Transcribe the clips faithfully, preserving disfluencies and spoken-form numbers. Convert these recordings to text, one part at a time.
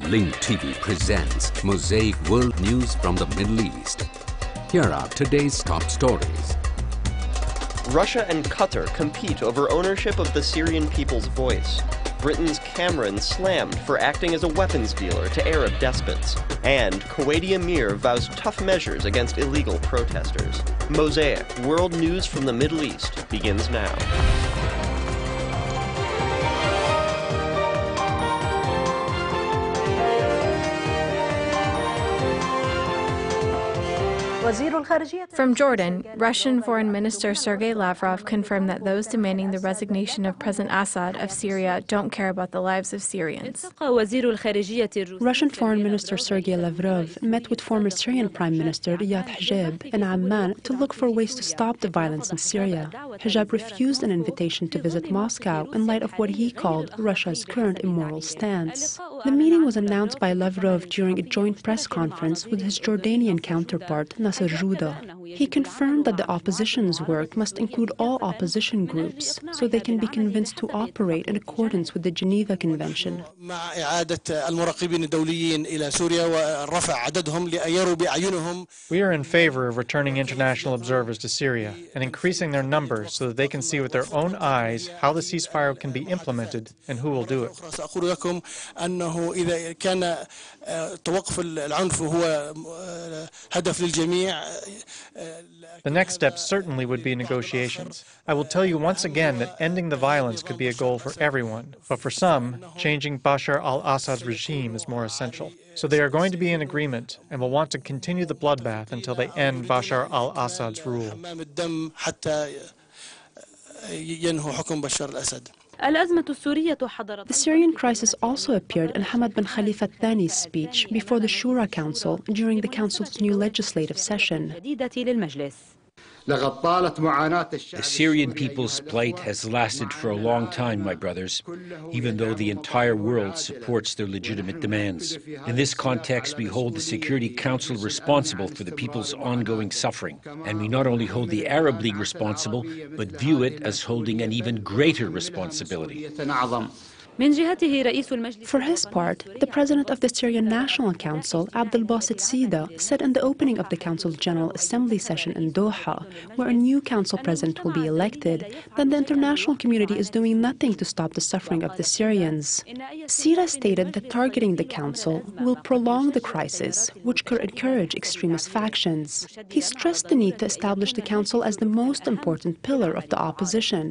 Link T V presents Mosaic World News from the Middle East. Here are today's top stories. Russia and Qatar compete over ownership of the Syrian People's Voice. Britain's Cameron slammed for acting as a weapons dealer to Arab despots. And Kuwaiti Emir vows tough measures against illegal protesters. Mosaic World News from the Middle East begins now. From Jordan, Russian Foreign Minister Sergei Lavrov confirmed that those demanding the resignation of President Assad of Syria don't care about the lives of Syrians. Russian Foreign Minister Sergei Lavrov met with former Syrian Prime Minister Riyad Hijab in Amman to look for ways to stop the violence in Syria. Hijab refused an invitation to visit Moscow in light of what he called Russia's current immoral stance. The meeting was announced by Lavrov during a joint press conference with his Jordanian counterpart, Nasser Judeh. He confirmed that the opposition's work must include all opposition groups so they can be convinced to operate in accordance with the Geneva Convention. We are in favor of returning international observers to Syria and increasing their numbers so that they can see with their own eyes how the ceasefire can be implemented and who will do it. The next step certainly would be negotiations. I will tell you once again that ending the violence could be a goal for everyone, but for some, changing Bashar al-Assad's regime is more essential. So they are going to be in agreement and will want to continue the bloodbath until they end Bashar al-Assad's rule. The Syrian crisis also appeared in Hamad bin Khalifa Thani's speech before the Shura Council during the Council's new legislative session. The Syrian people's plight has lasted for a long time, my brothers, even though the entire world supports their legitimate demands. In this context, we hold the Security Council responsible for the people's ongoing suffering. And we not only hold the Arab League responsible, but view it as holding an even greater responsibility. For his part, the president of the Syrian National Council, Abdel Basit Sida, said in the opening of the Council's General Assembly session in Doha, where a new council president will be elected, that the international community is doing nothing to stop the suffering of the Syrians. Sida stated that targeting the council will prolong the crisis, which could encourage extremist factions. He stressed the need to establish the council as the most important pillar of the opposition.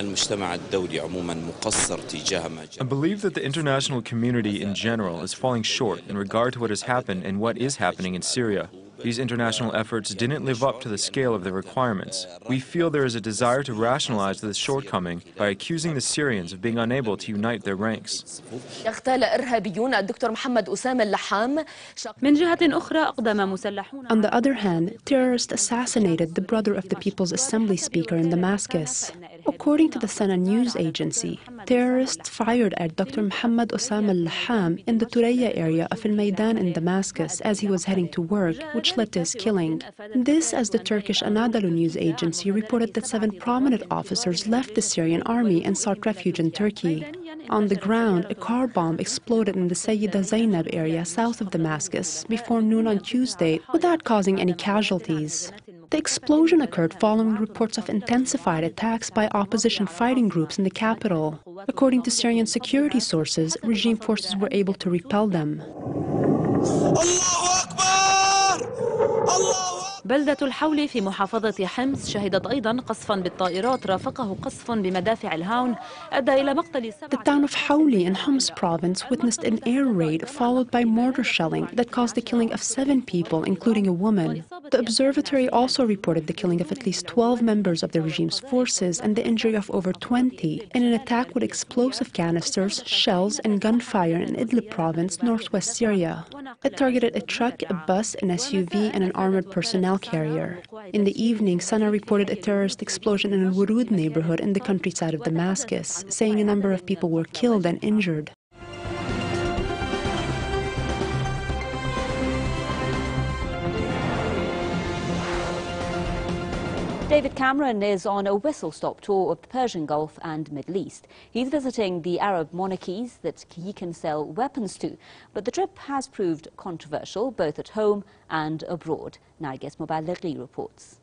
I believe that the international community in general is falling short in regard to what has happened and what is happening in Syria. These international efforts didn't live up to the scale of the requirements. We feel there is a desire to rationalize this shortcoming by accusing the Syrians of being unable to unite their ranks. On the other hand, terrorists assassinated the brother of the People's Assembly Speaker in Damascus. According to the Sana news agency, terrorists fired at Doctor Muhammad Osama al-Laham in the Turaya area of Al-Maidan in Damascus as he was heading to work, which led to his killing. This as the Turkish Anadolu news agency reported that seven prominent officers left the Syrian army and sought refuge in Turkey. On the ground, a car bomb exploded in the Sayyida Zainab area south of Damascus before noon on Tuesday without causing any casualties. The explosion occurred following reports of intensified attacks by opposition fighting groups in the capital. According to Syrian security sources, regime forces were able to repel them. بلدة الحول في محافظة حمص شهدت أيضا قصفا بالطائرات رافقه قصف بمدافع الهاون أدى إلى مقتل سبعة. The town of Hawli in Homs province witnessed an air raid followed by mortar shelling that caused the killing of seven people, including a woman. The observatory also reported the killing of at least twelve members of the regime's forces and the injury of over twenty in an attack with explosive canisters, shells, and gunfire in Idlib province, northwest Syria. It targeted a truck, a bus, an S U V, and an armored personnel carrier. In the evening, Sana reported a terrorist explosion in Al-Wurud neighborhood in the countryside of Damascus, saying a number of people were killed and injured. David Cameron is on a whistle-stop tour of the Persian Gulf and Middle East. He's visiting the Arab monarchies that he can sell weapons to. But the trip has proved controversial, both at home and abroad. Narges Moballighi reports.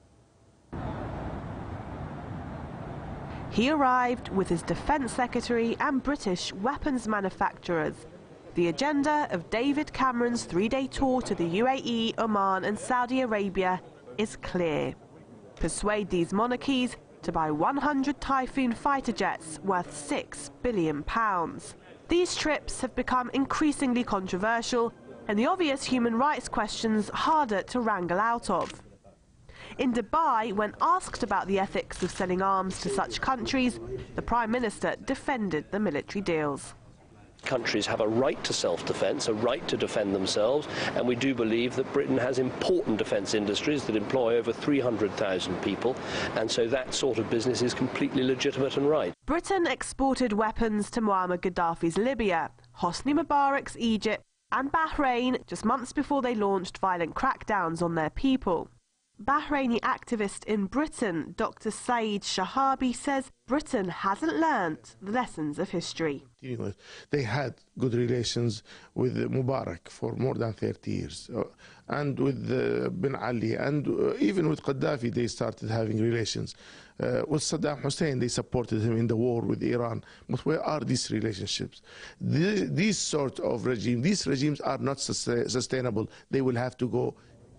He arrived with his Defence Secretary and British weapons manufacturers. The agenda of David Cameron's three-day tour to the U A E, Oman and Saudi Arabia is clear. Persuade these monarchies to buy one hundred Typhoon fighter jets worth six billion pounds. These trips have become increasingly controversial and the obvious human rights questions harder to wrangle out of. In Dubai, when asked about the ethics of selling arms to such countries, the Prime Minister defended the military deals. Countries have a right to self-defence, a right to defend themselves, and we do believe that Britain has important defence industries that employ over three hundred thousand people, and so that sort of business is completely legitimate and right. Britain exported weapons to Muammar Gaddafi's Libya, Hosni Mubarak's Egypt and Bahrain just months before they launched violent crackdowns on their people. Bahraini activist in Britain, Doctor Saeed Shahabi, says Britain hasn't learnt the lessons of history. They had good relations with Mubarak for more than thirty years, uh, and with uh, Ben Ali, and uh, even with Gaddafi they started having relations. Uh, with Saddam Hussein, they supported him in the war with Iran. But where are these relationships? The, these sort of regimes, these regimes are not sustain sustainable. They will have to go.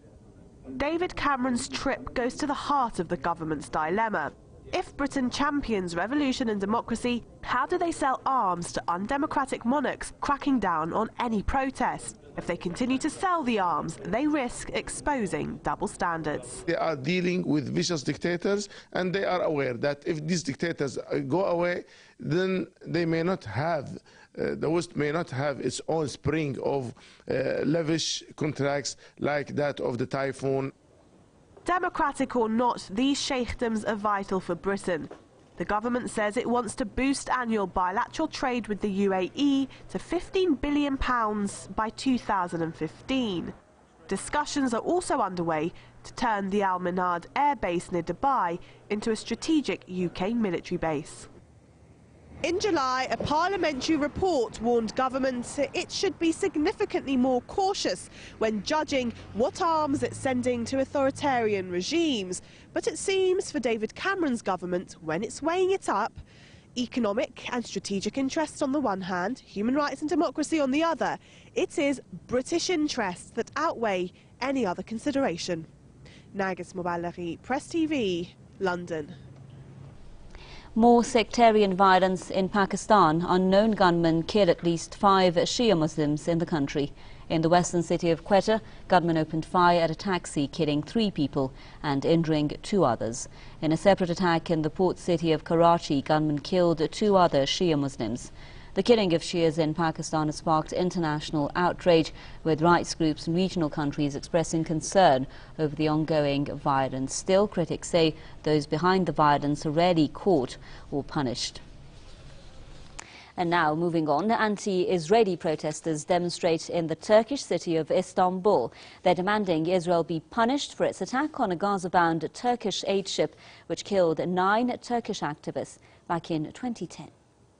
David Cameron's trip goes to the heart of the government's dilemma. If Britain champions revolution and democracy, how do they sell arms to undemocratic monarchs cracking down on any protest? If they continue to sell the arms, they risk exposing double standards. They are dealing with vicious dictators, and they are aware that if these dictators go away, then they may not have Uh, the West may not have its own spring of uh, lavish contracts like that of the Typhoon. Democratic or not, these sheikdoms are vital for Britain. The government says it wants to boost annual bilateral trade with the U A E to fifteen billion pounds by two thousand fifteen. Discussions are also underway to turn the Al Minhad air base near Dubai into a strategic U K military base. In July, a parliamentary report warned governments it should be significantly more cautious when judging what arms it's sending to authoritarian regimes. But it seems for David Cameron's government, when it's weighing it up, economic and strategic interests on the one hand, human rights and democracy on the other, it is British interests that outweigh any other consideration. Narges Moballighi, Press T V, London. More sectarian violence in Pakistan. Unknown gunmen killed at least five Shia Muslims in the country. In the western city of Quetta, gunmen opened fire at a taxi, killing three people and injuring two others. In a separate attack in the port city of Karachi, gunmen killed two other Shia Muslims. The killing of Shias in Pakistan has sparked international outrage, with rights groups and regional countries expressing concern over the ongoing violence. Still, critics say those behind the violence are rarely caught or punished. And now, moving on, anti-Israeli protesters demonstrate in the Turkish city of Istanbul. They're demanding Israel be punished for its attack on a Gaza-bound Turkish aid ship, which killed nine Turkish activists back in twenty ten.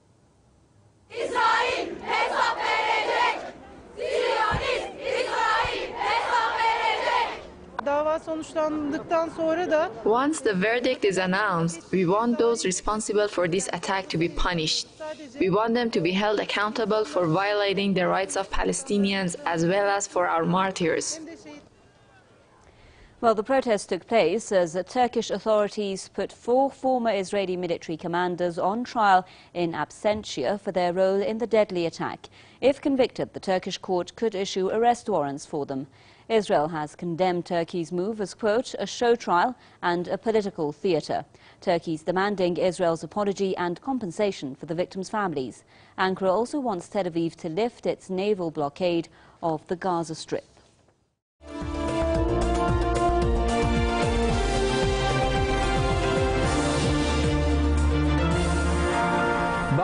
İsrail hesap verecek. Siyonist İsrail hesap verecek. Dava sonuçlandıktan sonra da once the verdict is announced, we want those responsible for this attack to be punished. We want them to be held accountable for violating the rights of Palestinians as well as for our martyrs. Well, the protest took place as the Turkish authorities put four former Israeli military commanders on trial in absentia for their role in the deadly attack. If convicted, the Turkish court could issue arrest warrants for them. Israel has condemned Turkey's move as, quote, a show trial and a political theatre. Turkey's demanding Israel's apology and compensation for the victims' families. Ankara also wants Tel Aviv to lift its naval blockade of the Gaza Strip.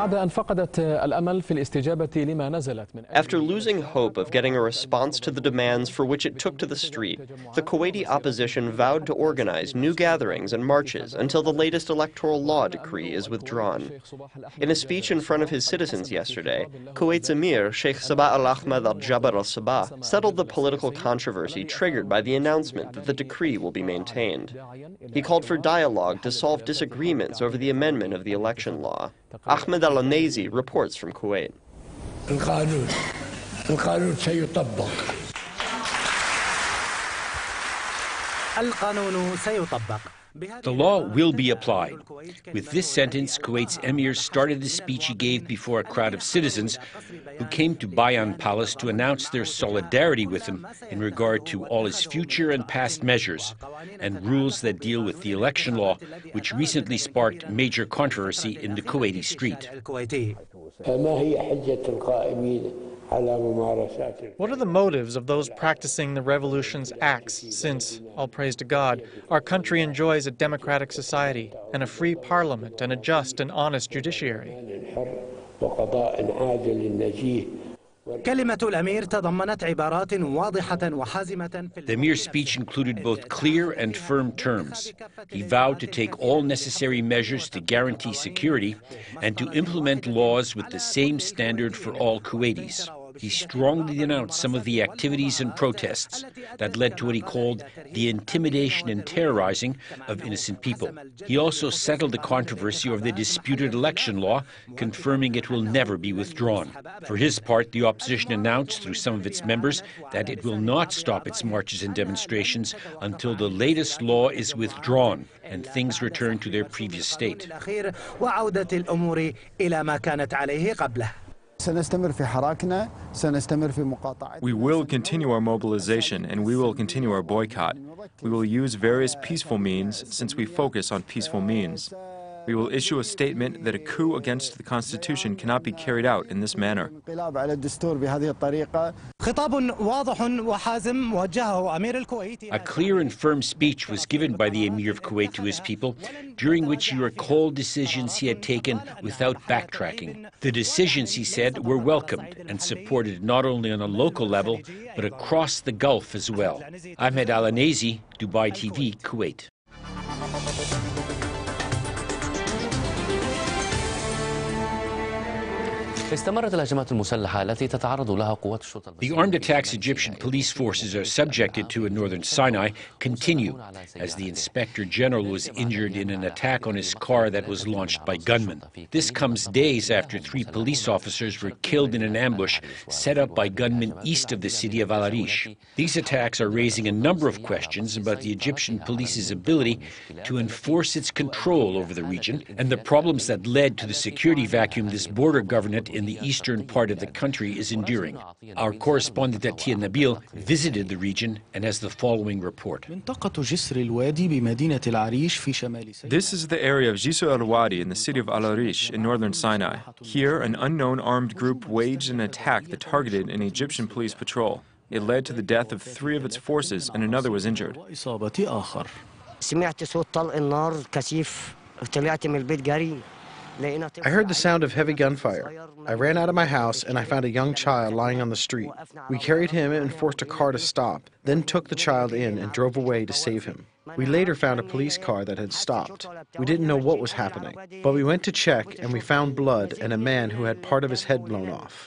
After losing hope of getting a response to the demands for which it took to the street, the Kuwaiti opposition vowed to organize new gatherings and marches until the latest electoral law decree is withdrawn. In a speech in front of his citizens yesterday, Kuwait's Emir, Sheikh Sabah al-Ahmad al-Jaber al-Sabah, settled the political controversy triggered by the announcement that the decree will be maintained. He called for dialogue to solve disagreements over the amendment of the election law. Ahmed al-Anazi reports from Kuwait. القانون القانون سيطبق القانون سيطبق The law will be applied. With this sentence, Kuwait's emir started the speech he gave before a crowd of citizens who came to Bayan Palace to announce their solidarity with him in regard to all his future and past measures and rules that deal with the election law, which recently sparked major controversy in the Kuwaiti street. What are the motives of those practicing the revolution's acts since, all praise to God, our country enjoys a democratic society and a free parliament and a just and honest judiciary? The Emir's speech included both clear and firm terms. He vowed to take all necessary measures to guarantee security and to implement laws with the same standard for all Kuwaitis. He strongly denounced some of the activities and protests that led to what he called the intimidation and terrorizing of innocent people. He also settled the controversy over the disputed election law, confirming it will never be withdrawn. For his part, the opposition announced through some of its members that it will not stop its marches and demonstrations until the latest law is withdrawn and things return to their previous state. We will continue our mobilization and we will continue our boycott. We will use various peaceful means since we focus on peaceful means. We will issue a statement that a coup against the Constitution cannot be carried out in this manner. A clear and firm speech was given by the Emir of Kuwait to his people, during which he recalled decisions he had taken without backtracking. The decisions, he said, were welcomed and supported not only on a local level, but across the Gulf as well. Ahmed al-Anazi, Dubai T V, Kuwait. The armed attacks Egyptian police forces are subjected to in northern Sinai continue, as the Inspector General was injured in an attack on his car that was launched by gunmen. This comes days after three police officers were killed in an ambush set up by gunmen east of the city of Al Arish. These attacks are raising a number of questions about the Egyptian police's ability to enforce its control over the region and the problems that led to the security vacuum this border government in the eastern part of the country is enduring. Our correspondent Atiya Nabil visited the region and has the following report. This is the area of Jisr al-Wadi in the city of Al Arish in northern Sinai. Here, an unknown armed group waged an attack that targeted an Egyptian police patrol. It led to the death of three of its forces and another was injured. I heard the sound of heavy gunfire. I ran out of my house and I found a young child lying on the street. We carried him and forced a car to stop, then took the child in and drove away to save him. We later found a police car that had stopped. We didn't know what was happening, but we went to check and we found blood and a man who had part of his head blown off.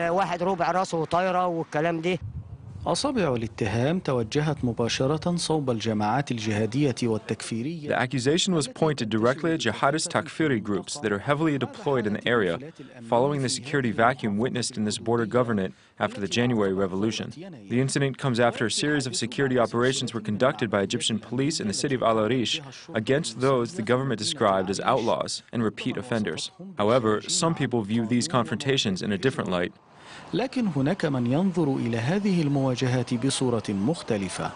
The accusation was pointed directly at jihadist takfiri groups that are heavily deployed in the area, following the security vacuum witnessed in this border government after the January revolution. The incident comes after a series of security operations were conducted by Egyptian police in the city of Al Arish against those the government described as outlaws and repeat offenders. However, some people view these confrontations in a different light. لكن هناك من ينظر إلى هذه المواجهات بصورة مختلفة.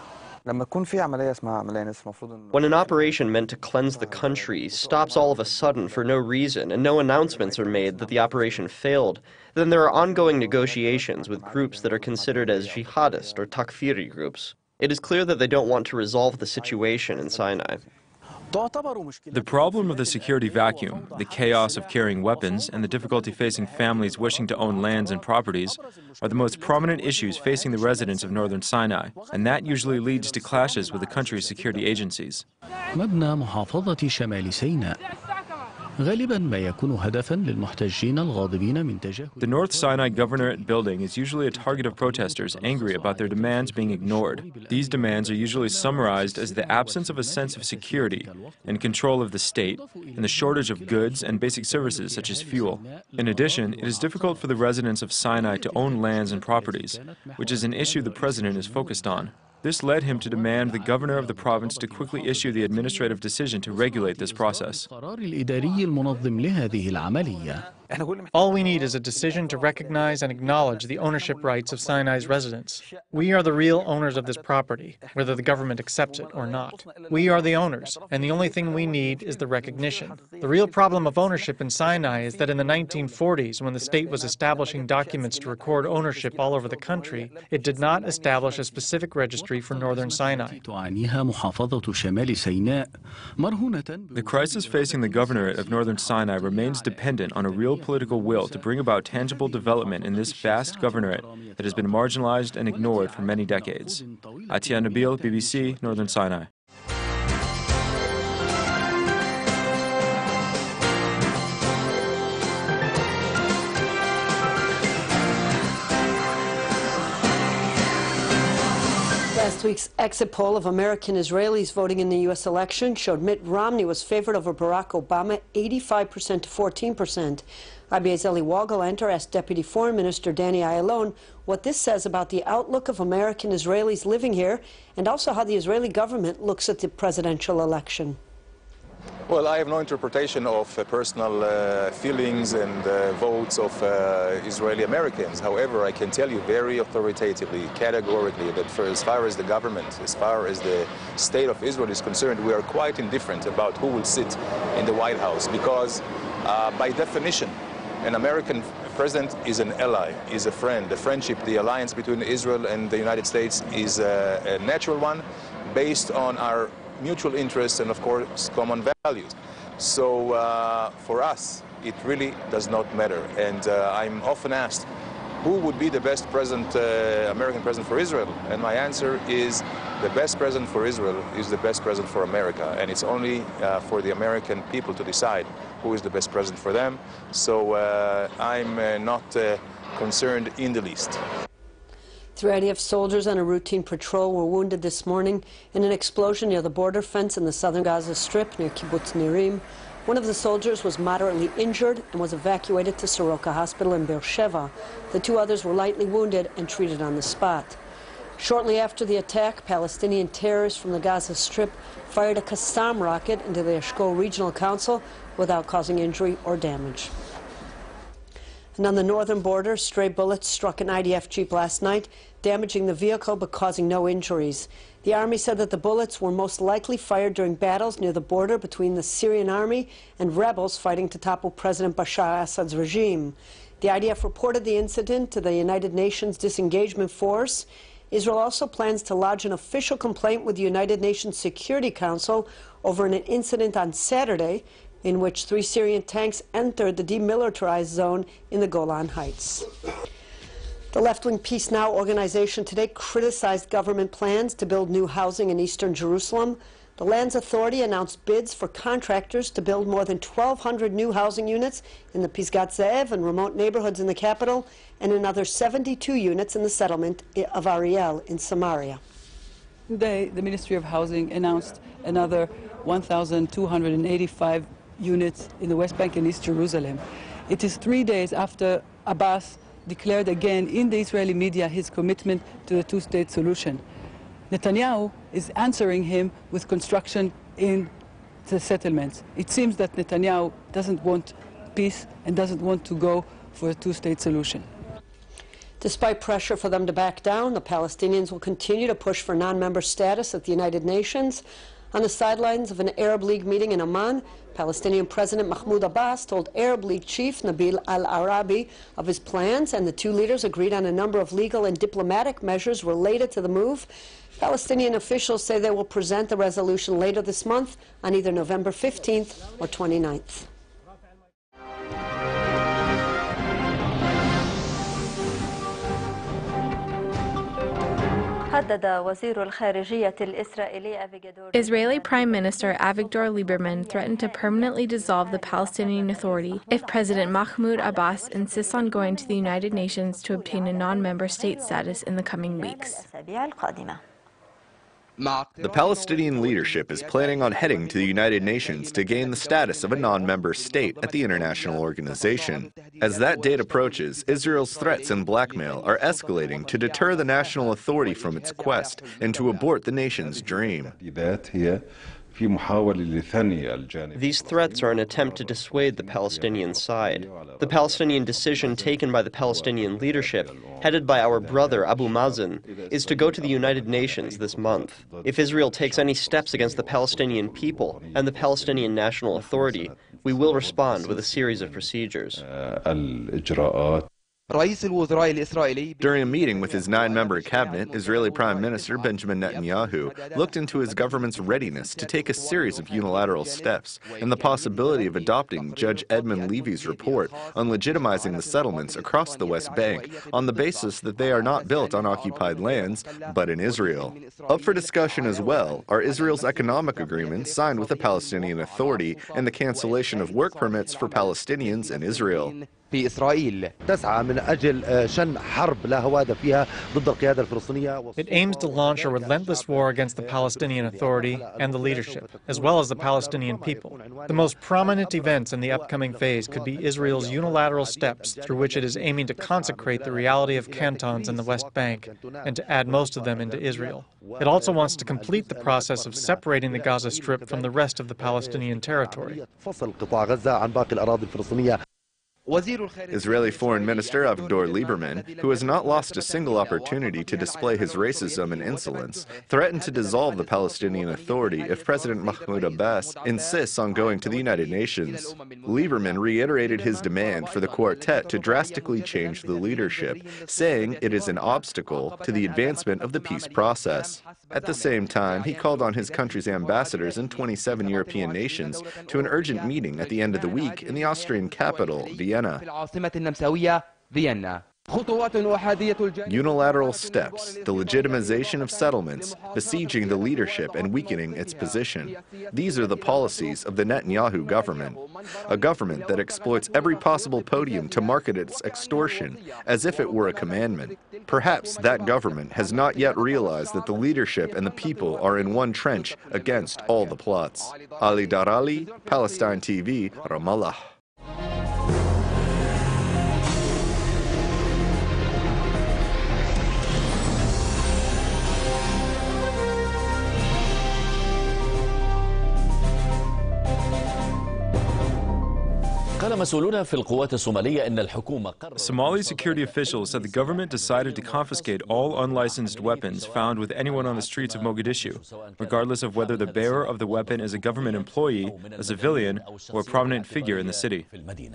When an operation meant to cleanse the country stops all of a sudden for no reason and no announcements are made that the operation failed, then there are ongoing negotiations with groups that are considered as jihadist or takfiri groups. It is clear that they don't want to resolve the situation in Sinai. The problem of the security vacuum, the chaos of carrying weapons, and the difficulty facing families wishing to own lands and properties are the most prominent issues facing the residents of northern Sinai, and that usually leads to clashes with the country's security agencies. مبنى محافظة شمال سيناء غالبا ما يكون هدفا للمحتجين الغاضبين من تجاهل. The North Sinai Governorate building is usually a target of protesters angry about their demands being ignored. These demands are usually summarized as the absence of a sense of security and control of the state, and the shortage of goods and basic services such as fuel. In addition, it is difficult for the residents of Sinai to own lands and properties, which is an issue the president is focused on. This led him to demand the governor of the province to quickly issue the administrative decision to regulate this process. All we need is a decision to recognize and acknowledge the ownership rights of Sinai's residents. We are the real owners of this property, whether the government accepts it or not. We are the owners, and the only thing we need is the recognition. The real problem of ownership in Sinai is that in the nineteen forties, when the state was establishing documents to record ownership all over the country, it did not establish a specific registry for northern Sinai. The crisis facing the governorate of northern Sinai remains dependent on a real political will to bring about tangible development in this vast governorate that has been marginalized and ignored for many decades. Atiya Nabil, B B C, Northern Sinai. Last week's exit poll of American Israelis voting in the U S election showed Mitt Romney was favored over Barack Obama eighty-five percent to fourteen percent. I B A's Eli Wagelander asked Deputy Foreign Minister Danny Ayalon what this says about the outlook of American Israelis living here and also how the Israeli government looks at the presidential election. Well, I have no interpretation of uh, personal uh, feelings and uh, votes of uh, Israeli Americans. However, I can tell you very authoritatively, categorically, that for as far as the government, as far as the state of Israel is concerned, we are quite indifferent about who will sit in the White House because, uh, by definition, an American president is an ally, is a friend. The friendship, the alliance between Israel and the United States is a, a natural one based on our mutual interests and, of course, common values. So uh, for us, it really does not matter. And uh, I'm often asked, who would be the best president, uh, American president for Israel? And my answer is, the best president for Israel is the best president for America. And it's only uh, for the American people to decide who is the best president for them. So uh, I'm uh, not uh, concerned in the least. Three I D F soldiers on a routine patrol were wounded this morning in an explosion near the border fence in the southern Gaza Strip near Kibbutz Nirim. One of the soldiers was moderately injured and was evacuated to Soroka Hospital in Beersheba. The two others were lightly wounded and treated on the spot. Shortly after the attack, Palestinian terrorists from the Gaza Strip fired a Qassam rocket into the Eshkol Regional Council without causing injury or damage. And on the northern border, stray bullets struck an I D F jeep last night, damaging the vehicle but causing no injuries. The army said that the bullets were most likely fired during battles near the border between the Syrian army and rebels fighting to topple President Bashar al-Assad's regime. The I D F reported the incident to the United Nations Disengagement Force. Israel also plans to lodge an official complaint with the United Nations Security Council over an incident on Saturday in which three Syrian tanks entered the demilitarized zone in the Golan Heights. The left-wing Peace Now organization today criticized government plans to build new housing in eastern Jerusalem. The Lands Authority announced bids for contractors to build more than twelve hundred new housing units in the Pisgat Ze'ev and remote neighborhoods in the capital, and another seventy-two units in the settlement of Ariel in Samaria. Today, the Ministry of Housing announced another one thousand two hundred eighty-five units in the West Bank and East Jerusalem. It is three days after Abbas declared again in the Israeli media his commitment to the two-state solution. Netanyahu is answering him with construction in the settlements. It seems that Netanyahu doesn't want peace and doesn't want to go for a two-state solution. Despite pressure for them to back down, the Palestinians will continue to push for non-member status at the United Nations. On the sidelines of an Arab League meeting in Amman, Palestinian President Mahmoud Abbas told Arab League chief Nabil al-Arabi of his plans, and the two leaders agreed on a number of legal and diplomatic measures related to the move. Palestinian officials say they will present the resolution later this month on either November fifteenth or twenty-ninth. Israeli Prime Minister Avigdor Lieberman threatened to permanently dissolve the Palestinian Authority if President Mahmoud Abbas insists on going to the United Nations to obtain a non-member state status in the coming weeks. The Palestinian leadership is planning on heading to the United Nations to gain the status of a non-member state at the international organization. As that date approaches, Israel's threats and blackmail are escalating to deter the national authority from its quest and to abort the nation's dream. These threats are an attempt to dissuade the Palestinian side. The Palestinian decision taken by the Palestinian leadership, headed by our brother Abu Mazen, is to go to the United Nations this month. If Israel takes any steps against the Palestinian people and the Palestinian National Authority, we will respond with a series of procedures. During a meeting with his nine-member cabinet, Israeli Prime Minister Benjamin Netanyahu looked into his government's readiness to take a series of unilateral steps and the possibility of adopting Judge Edmund Levy's report on legitimizing the settlements across the West Bank on the basis that they are not built on occupied lands, but in Israel. Up for discussion as well are Israel's economic agreements signed with the Palestinian Authority and the cancellation of work permits for Palestinians in Israel. It aims to launch a relentless war against the Palestinian Authority and the leadership, as well as the Palestinian people. The most prominent events in the upcoming phase could be Israel's unilateral steps through which it is aiming to consecrate the reality of cantons in the West Bank and to add most of them into Israel. It also wants to complete the process of separating the Gaza Strip from the rest of the Palestinian territory. Israeli Foreign Minister Avigdor Lieberman, who has not lost a single opportunity to display his racism and insolence, threatened to dissolve the Palestinian Authority if President Mahmoud Abbas insists on going to the United Nations. Lieberman reiterated his demand for the quartet to drastically change the leadership, saying it is an obstacle to the advancement of the peace process. At the same time, he called on his country's ambassadors in twenty-seven European nations to an urgent meeting at the end of the week in the Austrian capital, Vienna. Unilateral steps, the legitimization of settlements, besieging the leadership and weakening its position. These are the policies of the Netanyahu government, a government that exploits every possible podium to market its extortion as if it were a commandment. Perhaps that government has not yet realized that the leadership and the people are in one trench against all the plots. Ali Darali, Palestine T V, Ramallah. Somali security officials said the government decided to confiscate all unlicensed weapons found with anyone on the streets of Mogadishu, regardless of whether the bearer of the weapon is a government employee, a civilian, or a prominent figure in the city.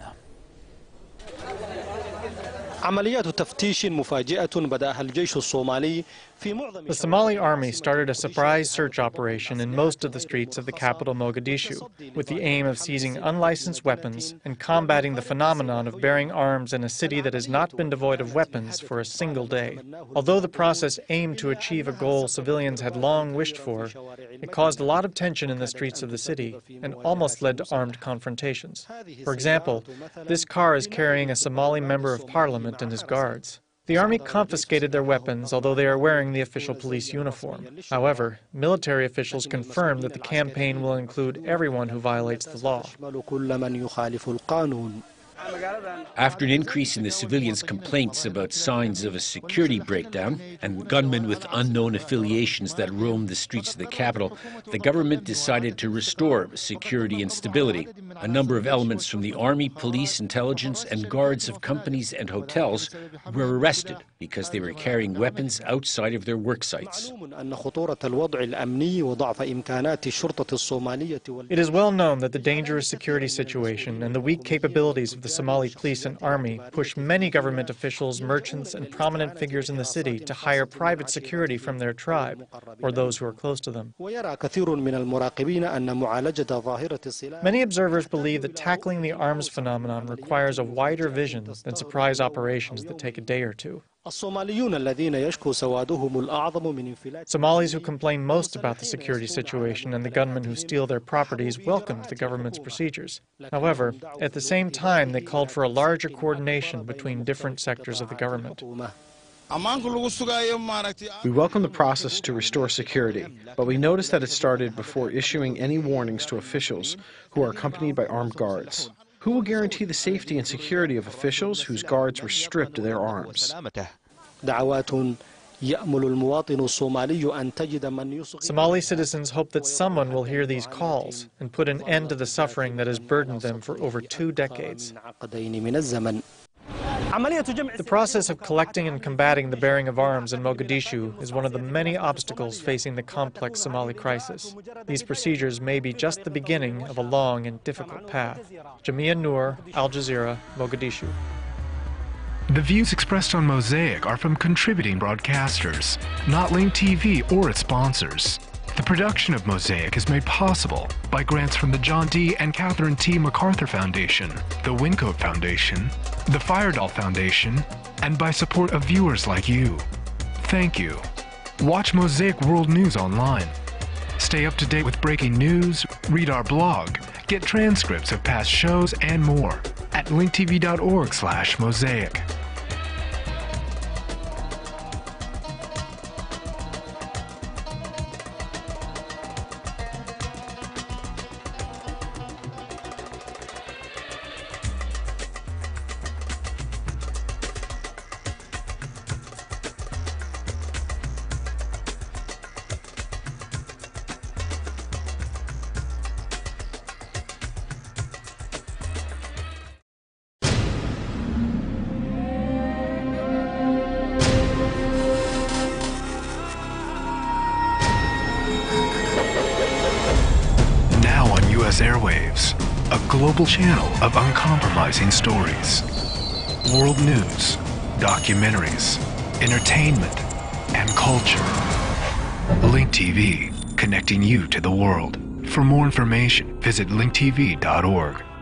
The Somali army started a surprise search operation in most of the streets of the capital Mogadishu, with the aim of seizing unlicensed weapons and combating the phenomenon of bearing arms in a city that has not been devoid of weapons for a single day. Although the process aimed to achieve a goal civilians had long wished for, it caused a lot of tension in the streets of the city and almost led to armed confrontations. For example, this car is carrying a Somali member of parliament and his guards. The army confiscated their weapons, although they are wearing the official police uniform. However, military officials confirmed that the campaign will include everyone who violates the law. After an increase in the civilians' complaints about signs of a security breakdown and gunmen with unknown affiliations that roamed the streets of the capital, the government decided to restore security and stability. A number of elements from the army, police, intelligence, and guards of companies and hotels were arrested because they were carrying weapons outside of their work sites. It is well known that the dangerous security situation and the weak capabilities of the Somali police and army push many government officials, merchants, and prominent figures in the city to hire private security from their tribe or those who are close to them. Many observers believe that tackling the arms phenomenon requires a wider vision than surprise operations that take a day or two. Somalis who complain most about the security situation and the gunmen who steal their properties welcomed the government's procedures. However, at the same time, they called for a larger coordination between different sectors of the government. We welcome the process to restore security, but we noticed that it started before issuing any warnings to officials who are accompanied by armed guards. Who will guarantee the safety and security of officials whose guards were stripped of their arms? Somali citizens hope that someone will hear these calls and put an end to the suffering that has burdened them for over two decades. The process of collecting and combating the bearing of arms in Mogadishu is one of the many obstacles facing the complex Somali crisis. These procedures may be just the beginning of a long and difficult path. Jamia Noor, Al Jazeera, Mogadishu. The views expressed on Mosaic are from contributing broadcasters, not Link T V or its sponsors. The production of Mosaic is made possible by grants from the John D. and Catherine T. MacArthur Foundation, the Wincote Foundation, the Firedoll Foundation, and by support of viewers like you. Thank you. Watch Mosaic World News online. Stay up to date with breaking news, read our blog, get transcripts of past shows, and more at linktv.org slash mosaic. Airwaves, a global channel of uncompromising stories, world news, documentaries, entertainment, and culture. Link T V, connecting you to the world. For more information, visit link t v dot org.